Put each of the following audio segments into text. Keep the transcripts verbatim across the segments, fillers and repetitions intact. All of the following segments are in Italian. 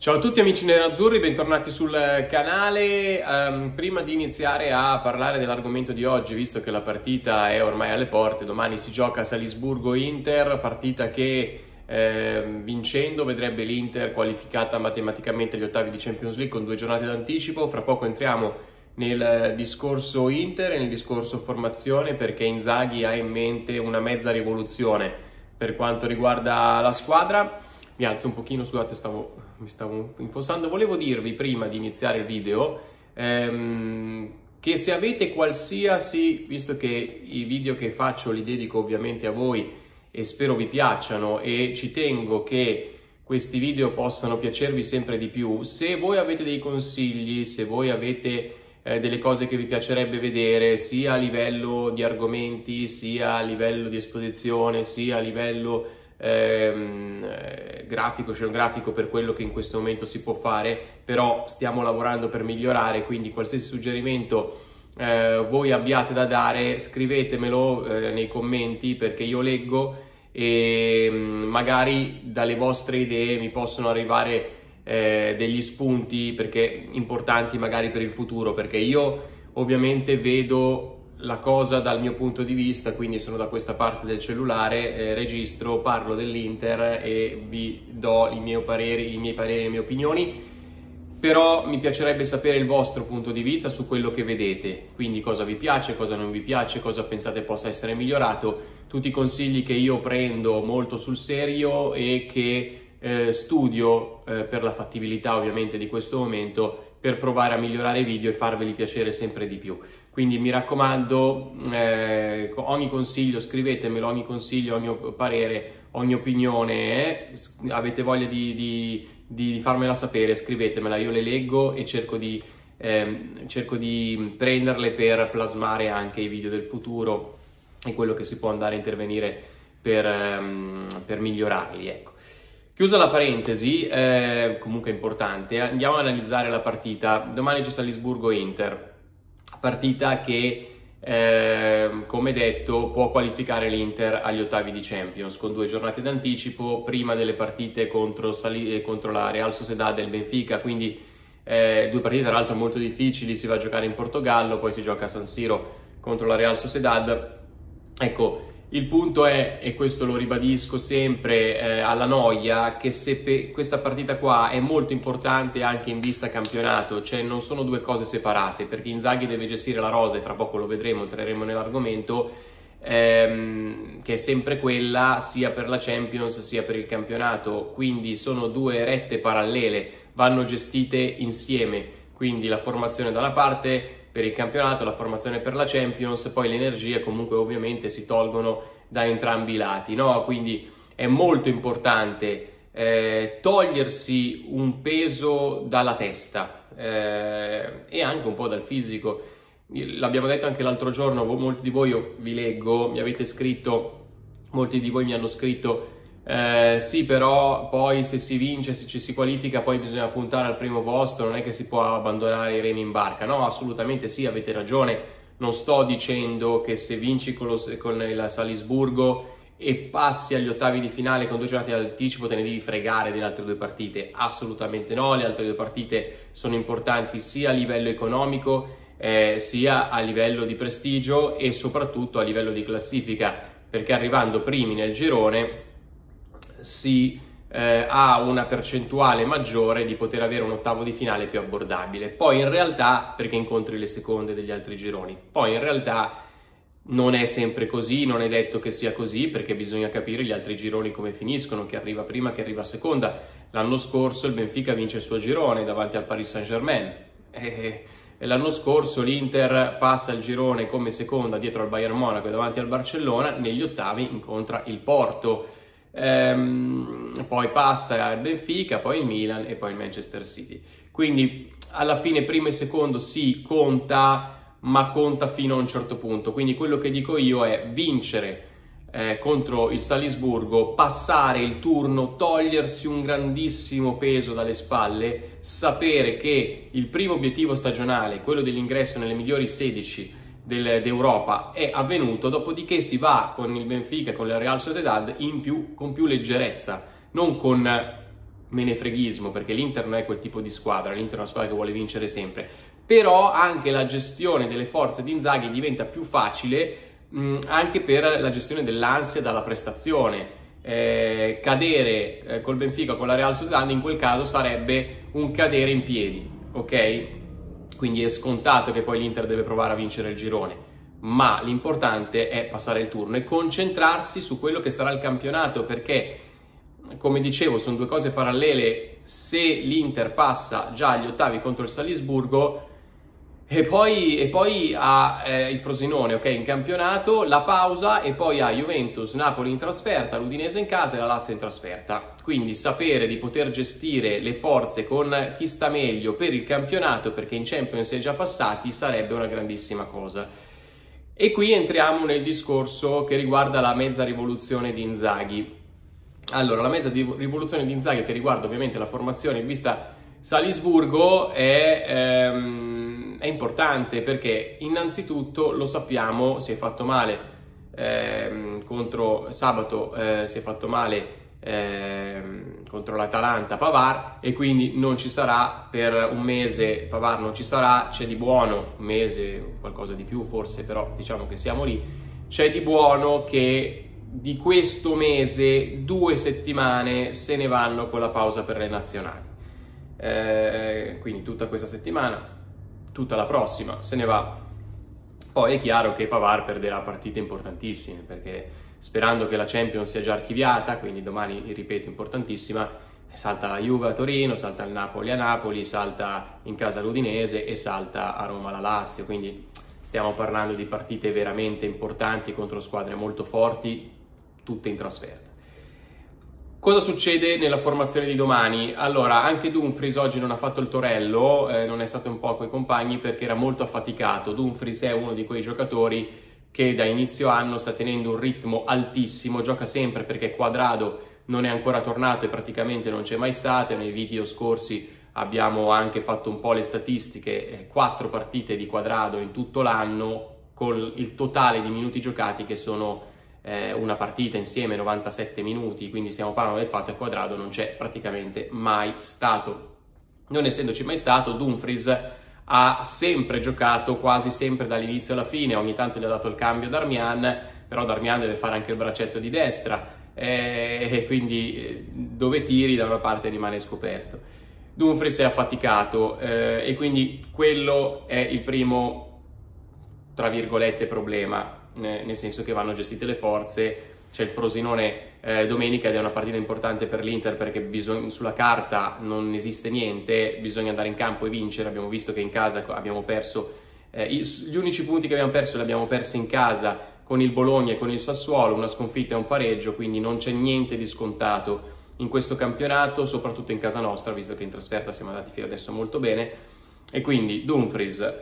Ciao a tutti amici nerazzurri, bentornati sul canale. Um, prima di iniziare a parlare dell'argomento di oggi, visto che la partita è ormai alle porte, domani si gioca a Salisburgo-Inter, partita che eh, vincendo vedrebbe l'Inter qualificata matematicamente agli ottavi di Champions League con due giornate d'anticipo. Fra poco entriamo nel discorso Inter e nel discorso formazione, perché Inzaghi ha in mente una mezza rivoluzione per quanto riguarda la squadra. Mi alzo un pochino, scusate, stavo, mi stavo infossando. Volevo dirvi prima di iniziare il video ehm, che se avete qualsiasi, visto che i video che faccio li dedico ovviamente a voi e spero vi piacciono e ci tengo che questi video possano piacervi sempre di più, se voi avete dei consigli, se voi avete eh, delle cose che vi piacerebbe vedere sia a livello di argomenti, sia a livello di esposizione, sia a livello Ehm, grafico, scenografico, per quello che in questo momento si può fare, però stiamo lavorando per migliorare, quindi qualsiasi suggerimento eh, voi abbiate da dare scrivetemelo eh, nei commenti, perché io leggo e magari dalle vostre idee mi possono arrivare eh, degli spunti perché importanti magari per il futuro, perché io ovviamente vedo la cosa dal mio punto di vista, quindi sono da questa parte del cellulare, eh, registro, parlo dell'Inter e vi do i miei pareri, i miei pareri, le mie opinioni, però mi piacerebbe sapere il vostro punto di vista su quello che vedete, quindi cosa vi piace, cosa non vi piace, cosa pensate possa essere migliorato, tutti i consigli che io prendo molto sul serio e che eh, studio eh, per la fattibilità ovviamente di questo momento, per provare a migliorare i video e farveli piacere sempre di più. Quindi mi raccomando, eh, ogni consiglio scrivetemelo, ogni consiglio, ogni parere, ogni opinione, eh, avete voglia di, di, di farmela sapere, scrivetemela, io le leggo e cerco di, eh, cerco di prenderle per plasmare anche i video del futuro e quello che si può andare a intervenire per, um, per migliorarli, ecco. Chiusa la parentesi, eh, comunque importante, andiamo ad analizzare la partita. Domani c'è Salisburgo-Inter, partita che, eh, come detto, può qualificare l'Inter agli ottavi di Champions, con due giornate d'anticipo, prima delle partite contro, Sali- contro la Real Sociedad e il Benfica, quindi eh, due partite tra l'altro molto difficili, si va a giocare in Portogallo, poi si gioca a San Siro contro la Real Sociedad. Ecco, il punto è, e questo lo ribadisco sempre eh, alla noia, che se pe- questa partita qua è molto importante anche in vista campionato, cioè non sono due cose separate, perché Inzaghi deve gestire la rosa e fra poco lo vedremo, entreremo nell'argomento, ehm, che è sempre quella sia per la Champions sia per il campionato, quindi sono due rette parallele, vanno gestite insieme, quindi la formazione da una parte per il campionato, la formazione per la Champions, poi le energie comunque ovviamente si tolgono da entrambi i lati, no? Quindi è molto importante eh, togliersi un peso dalla testa eh, e anche un po' dal fisico. L'abbiamo detto anche l'altro giorno, molti di voi, io vi leggo, mi avete scritto, molti di voi mi hanno scritto Eh, sì, però poi se si vince, se ci si qualifica, poi bisogna puntare al primo posto, non è che si può abbandonare i remi in barca. No, assolutamente sì, avete ragione. Non sto dicendo che se vinci con, lo, con il Salisburgo e passi agli ottavi di finale con due giornate di anticipo te ne devi fregare delle altre due partite. Assolutamente no, le altre due partite sono importanti sia a livello economico eh, sia a livello di prestigio e soprattutto a livello di classifica, perché arrivando primi nel girone si eh, ha una percentuale maggiore di poter avere un ottavo di finale più abbordabile. Poi in realtà, perché incontri le seconde degli altri gironi, poi in realtà non è sempre così, non è detto che sia così, perché bisogna capire gli altri gironi come finiscono, chi arriva prima, chi arriva seconda. L'anno scorso il Benfica vince il suo girone davanti al Paris Saint-Germain e, e l'anno scorso l'Inter passa il girone come seconda dietro al Bayern Monaco e davanti al Barcellona, negli ottavi incontra il Porto. Ehm, poi passa il Benfica, poi il Milan e poi il Manchester City. Quindi alla fine primo e secondo sì, conta, ma conta fino a un certo punto. Quindi quello che dico io è vincere eh, contro il Salisburgo, passare il turno, togliersi un grandissimo peso dalle spalle, sapere che il primo obiettivo stagionale, quello dell'ingresso nelle migliori sedici d'Europa, è avvenuto, dopodiché si va con il Benfica, con la Real Sociedad in più, con più leggerezza, non con menefreghismo, perché l'Inter non è quel tipo di squadra, l'Inter è una squadra che vuole vincere sempre, però anche la gestione delle forze di Inzaghi diventa più facile mh, anche per la gestione dell'ansia dalla prestazione. Eh, cadere eh, col Benfica, con la Real Sociedad, in quel caso sarebbe un cadere in piedi, ok? Quindi è scontato che poi l'Inter deve provare a vincere il girone, ma l'importante è passare il turno e concentrarsi su quello che sarà il campionato, perché, come dicevo, sono due cose parallele. Se l'Inter passa già agli ottavi contro il Salisburgo e poi, e poi ha eh, il Frosinone, ok, in campionato, la pausa, e poi ha Juventus, Napoli in trasferta, l'Udinese in casa e la Lazio in trasferta. Quindi sapere di poter gestire le forze con chi sta meglio per il campionato, perché in Champions si è già passati, sarebbe una grandissima cosa. E qui entriamo nel discorso che riguarda la mezza rivoluzione di Inzaghi. Allora, la mezza rivoluzione di Inzaghi, che riguarda ovviamente la formazione in vista Salisburgo, è... Ehm, È importante perché innanzitutto, lo sappiamo, si è fatto male eh, contro sabato, eh, si è fatto male eh, contro l'Atalanta Pavard, e quindi non ci sarà per un mese. Pavard non ci sarà, c'è di buono, un mese, qualcosa di più forse, però diciamo che siamo lì. C'è di buono che di questo mese due settimane se ne vanno con la pausa per le nazionali, eh, quindi tutta questa settimana, tutta la prossima se ne va. Poi è chiaro che Pavard perderà partite importantissime, perché sperando che la Champions sia già archiviata, quindi domani, ripeto, importantissima, salta la Juve a Torino, salta il Napoli a Napoli, salta in casa l'Udinese e salta a Roma la Lazio, quindi stiamo parlando di partite veramente importanti contro squadre molto forti, tutte in trasferta. Cosa succede nella formazione di domani? Allora, anche Dumfries oggi non ha fatto il torello, eh, non è stato un po' coi compagni perché era molto affaticato. Dumfries è uno di quei giocatori che da inizio anno sta tenendo un ritmo altissimo, gioca sempre perché Cuadrado non è ancora tornato e praticamente non c'è mai stato. Nei video scorsi abbiamo anche fatto un po' le statistiche, eh, quattro partite di Cuadrado in tutto l'anno, con il totale di minuti giocati che sono una partita insieme, novantasette minuti, quindi stiamo parlando del fatto che Cuadrado non c'è praticamente mai stato. Non essendoci mai stato, Dumfries ha sempre giocato, quasi sempre dall'inizio alla fine. Ogni tanto gli ha dato il cambio Darmian, però Darmian deve fare anche il braccetto di destra, e quindi dove tiri da una parte rimane scoperto. Dumfries è affaticato, eh, e quindi quello è il primo, tra virgolette, problema, nel senso che vanno gestite le forze. C'è il Frosinone eh, domenica ed è una partita importante per l'Inter, perché bisogna, sulla carta non esiste niente, bisogna andare in campo e vincere. Abbiamo visto che in casa abbiamo perso, eh, gli unici punti che abbiamo perso li abbiamo persi in casa con il Bologna e con il Sassuolo, una sconfitta e un pareggio, quindi non c'è niente di scontato in questo campionato, soprattutto in casa nostra, visto che in trasferta siamo andati fino adesso molto bene. E quindi Dumfries,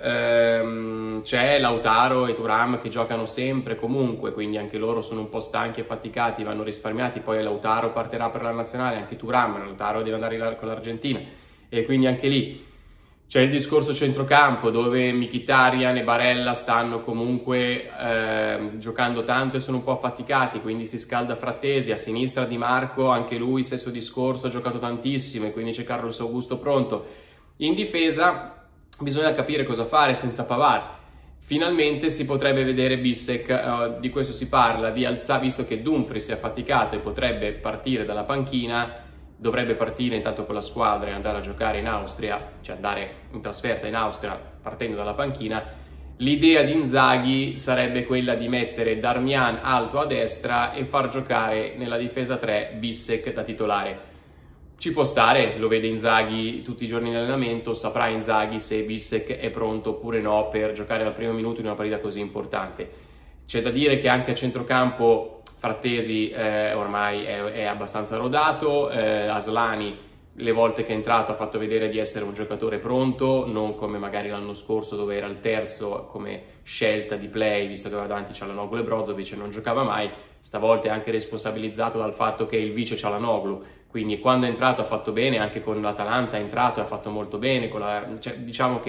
ehm, c'è Lautaro e Thuram che giocano sempre comunque, quindi anche loro sono un po' stanchi e faticati, vanno risparmiati. Poi Lautaro partirà per la nazionale, anche Thuram, Lautaro deve andare con l'Argentina, e quindi anche lì c'è il discorso centrocampo, dove Mkhitaryan e Barella stanno comunque eh, giocando tanto e sono un po' affaticati, quindi si scalda Frattesi. A sinistra Di Marco, anche lui stesso discorso, ha giocato tantissimo, e quindi c'è Carlos Augusto pronto. In difesa bisogna capire cosa fare senza Pavard. Finalmente si potrebbe vedere Bissek, uh, di questo si parla, di alzare, visto che Dumfries è affaticato e potrebbe partire dalla panchina, dovrebbe partire intanto con la squadra e andare a giocare in Austria, cioè andare in trasferta in Austria partendo dalla panchina. L'idea di Inzaghi sarebbe quella di mettere Darmian alto a destra e far giocare nella difesa tre Bissek da titolare. Ci può stare, lo vede Inzaghi tutti i giorni in allenamento, saprà Inzaghi se Bissek è pronto oppure no per giocare al primo minuto in una partita così importante. C'è da dire che anche a centrocampo Frattesi eh, ormai è, è abbastanza rodato, eh, Aslani le volte che è entrato ha fatto vedere di essere un giocatore pronto, non come magari l'anno scorso dove era il terzo come scelta di play, visto che davanti Çalhanoğlu e Brozovic e non giocava mai. Stavolta è anche responsabilizzato dal fatto che il vice Çalhanoğlu, quindi quando è entrato ha fatto bene, anche con l'Atalanta è entrato e ha fatto molto bene, con la, cioè, diciamo che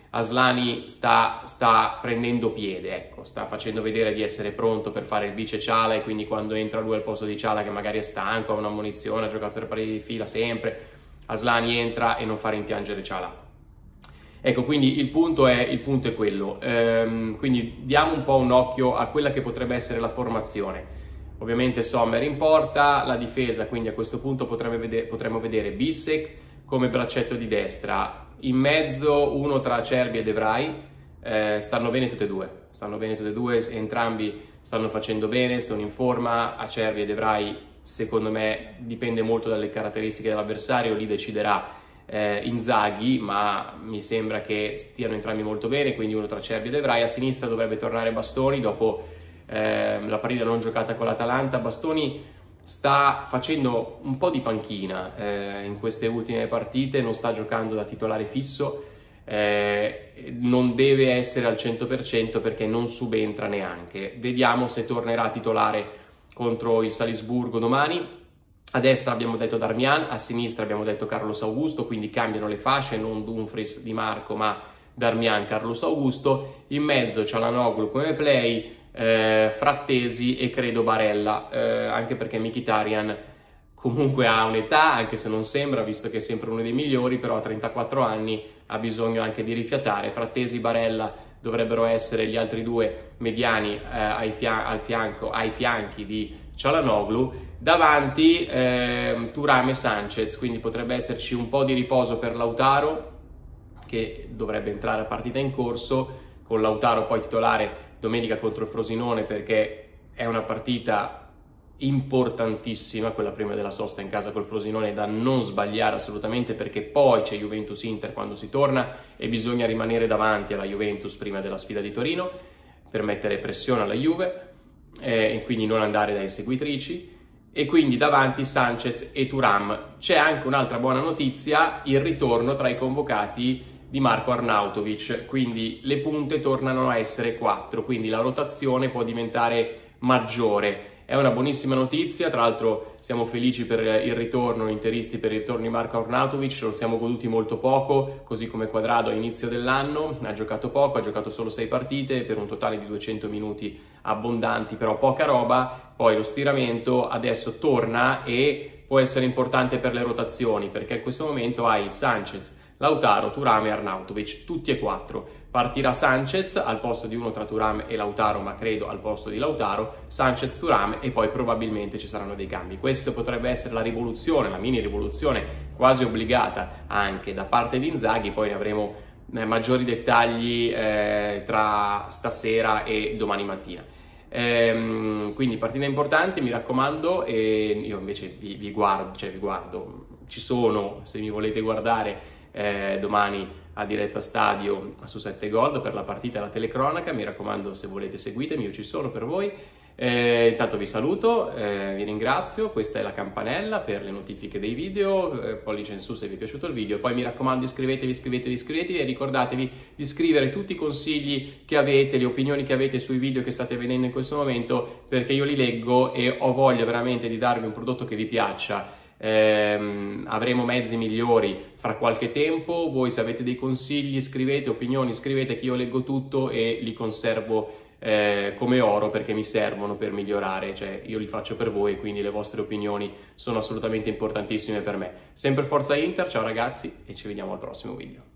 Aslani sta, sta prendendo piede, ecco, sta facendo vedere di essere pronto per fare il vice Ciala, e quindi quando entra lui al posto di Ciala, che magari è stanco, ha una munizione, ha giocato tre partite di fila sempre, Aslani entra e non fa rimpiangere Ciala. Ecco, quindi il punto è, il punto è quello, ehm, quindi diamo un po' un occhio a quella che potrebbe essere la formazione. Ovviamente Sommer in porta, la difesa, quindi a questo punto potremmo vedere, potremmo vedere Bissek come braccetto di destra, in mezzo uno tra Acerbi e De Vrij. Eh, stanno bene tutte e due, stanno bene tutte e due, entrambi stanno facendo bene, sono in forma. Acerbi e De Vrij, secondo me, dipende molto dalle caratteristiche dell'avversario, lì deciderà eh, Inzaghi, ma mi sembra che stiano entrambi molto bene, quindi uno tra Acerbi e De Vrij. A sinistra dovrebbe tornare Bastoni dopo eh, la partita non giocata con l'Atalanta. Bastoni sta facendo un po' di panchina eh, in queste ultime partite, non sta giocando da titolare fisso, eh, non deve essere al cento per cento perché non subentra neanche. Vediamo se tornerà titolare contro il Salisburgo domani. A destra abbiamo detto Darmian, a sinistra abbiamo detto Carlos Augusto, quindi cambiano le fasce, non Dumfries Di Marco ma Darmian, Carlos Augusto. In mezzo Çalhanoğlu come play, Eh, Frattesi e credo Barella, eh, anche perché Mkhitaryan comunque ha un'età, anche se non sembra, visto che è sempre uno dei migliori, però a trentaquattro anni ha bisogno anche di rifiatare. Frattesi e Barella dovrebbero essere gli altri due mediani eh, ai, fia- al fianco, ai fianchi di Çalhanoğlu. Davanti eh, Thuram e Sanchez, quindi potrebbe esserci un po' di riposo per Lautaro, che dovrebbe entrare a partita in corso, con Lautaro poi titolare domenica contro il Frosinone, perché è una partita importantissima, quella prima della sosta in casa col Frosinone, da non sbagliare assolutamente, perché poi c'è Juventus-Inter quando si torna e bisogna rimanere davanti alla Juventus prima della sfida di Torino per mettere pressione alla Juve eh, e quindi non andare da inseguitrici. E quindi davanti Sanchez e Thuram. C'è anche un'altra buona notizia: il ritorno tra i convocati di Marko Arnautovic, quindi le punte tornano a essere quattro, quindi la rotazione può diventare maggiore. È una buonissima notizia, tra l'altro siamo felici per il ritorno, interisti per il ritorno di Marko Arnautovic, lo siamo goduti molto poco, così come Quadrado all'inizio dell'anno, ha giocato poco, ha giocato solo sei partite per un totale di duecento minuti abbondanti, però poca roba. Poi lo stiramento adesso torna e può essere importante per le rotazioni, perché in questo momento hai Sanchez, Lautaro, Thuram e Arnautovic, tutti e quattro. Partirà Sanchez al posto di uno tra Thuram e Lautaro, ma credo al posto di Lautaro, Sanchez, Thuram, e poi probabilmente ci saranno dei cambi. Questo potrebbe essere la rivoluzione, la mini rivoluzione quasi obbligata anche da parte di Inzaghi. Poi ne avremo eh, maggiori dettagli eh, tra stasera e domani mattina. Ehm, quindi partita importante, mi raccomando, e io invece vi, vi guardo, cioè vi guardo, ci sono, se mi volete guardare Eh, domani a diretta stadio su sette Gold per la partita e la telecronaca. Mi raccomando, se volete seguitemi, io ci sono per voi. Eh, intanto vi saluto, eh, vi ringrazio, questa è la campanella per le notifiche dei video, eh, pollice in su se vi è piaciuto il video, poi mi raccomando iscrivetevi, iscrivetevi, iscrivetevi e ricordatevi di scrivere tutti i consigli che avete, le opinioni che avete sui video che state vedendo in questo momento, perché io li leggo e ho voglia veramente di darvi un prodotto che vi piaccia. Eh, avremo mezzi migliori fra qualche tempo. Voi, se avete dei consigli, scrivete, opinioni, scrivete, che io leggo tutto e li conservo eh, come oro, perché mi servono per migliorare, cioè io li faccio per voi, quindi le vostre opinioni sono assolutamente importantissime per me. Sempre Forza Inter, ciao ragazzi e ci vediamo al prossimo video.